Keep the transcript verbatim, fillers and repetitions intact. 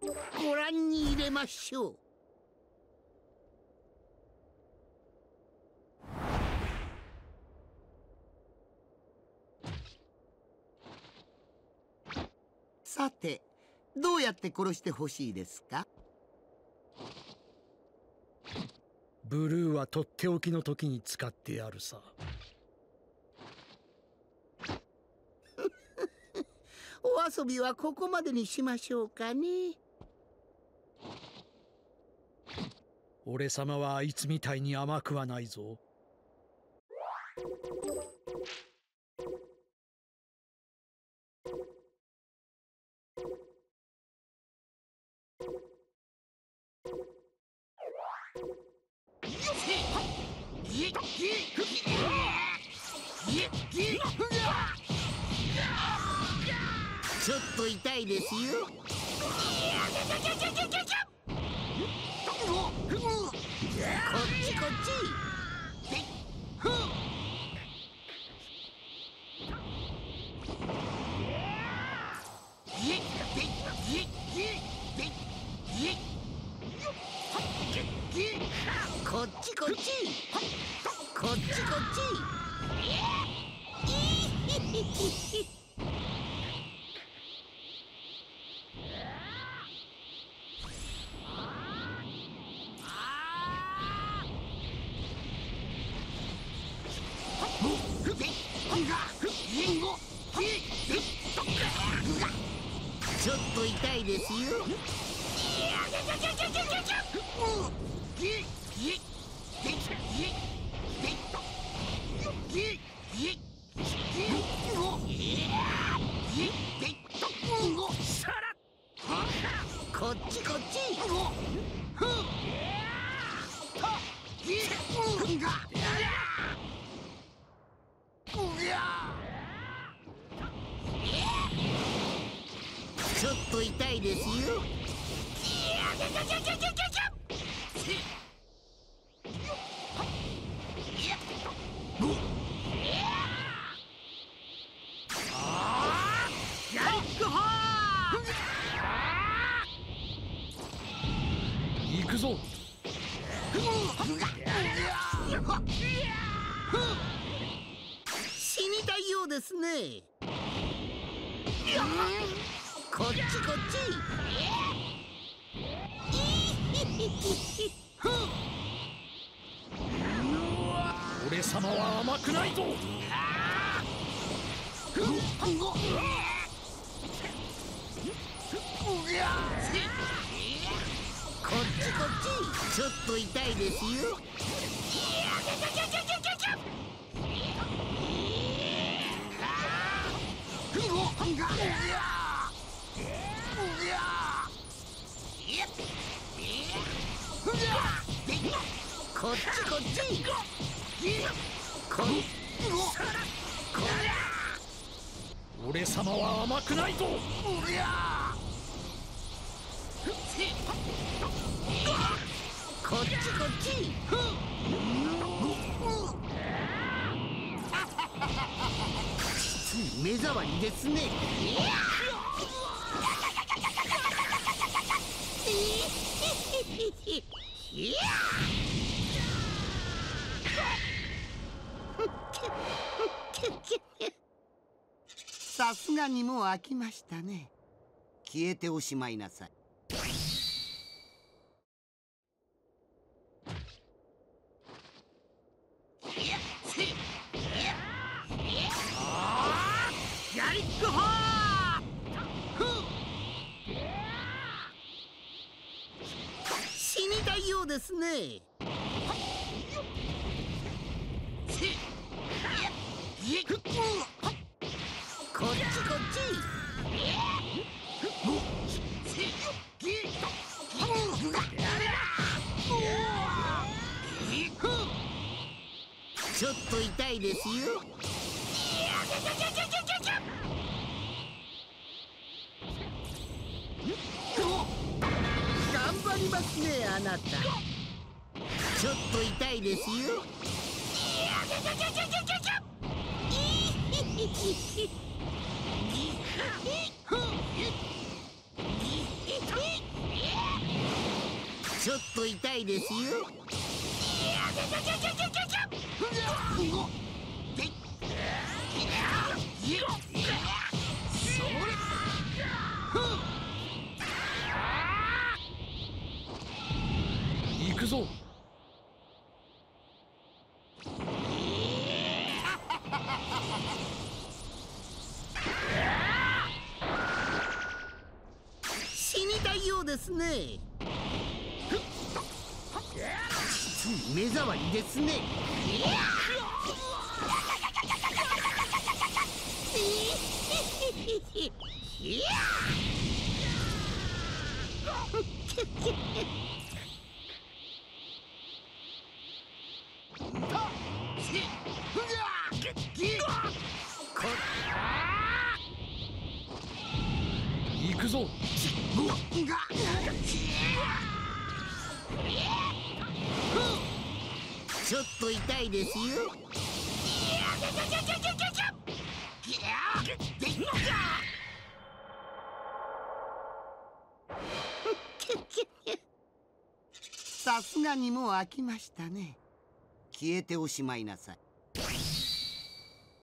ご覧に入れましょう。さて、どうやって殺してほしいですか？ ブルーはとっておきの時に使ってやるさ。 お遊びはここまでにしましょうかね。 俺様はあいつみたいに甘くはないぞ。 ちょっと痛いですよ。こっちこっち。こっちこっち。こっちこっち。ちょっと痛いですよ。こっちこっち。ちょっと痛いですよ。 行くぞ。 死にたいようですね。こっちこっち。 俺様は甘くないぞ。 こっちこっち。ちょっと痛いですよ。こっちこっち。こっ俺様は甘くないぞ。 こっちこっち。目障りですね。さすがにもう飽きましたね。消えておしまいなさい。 ヤリックホー！ 死にたいようですね。こっちこっち。ちょっと痛いですよ。頑張りますね、あなた。ちょっと痛いですよ。 ちょっと痛いですよ。 行くぞ。 死にたいようですね。目障りですね。 行くぞ。 ちょっと痛いですよ。さすがにもう飽きましたね。消えておしまいなさい。